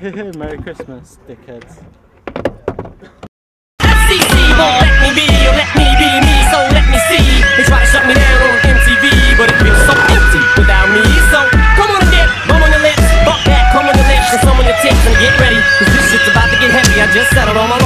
Merry Christmas, dickheads. FCC won't let me be, or let me be me, so let me see. They try to shut me down on MTV, but it feels so empty without me. So come on and dip, bum on your lips, buck that, come on your lips, and some on your tips, and get ready, cause this shit's about to get heavy. I just settled on my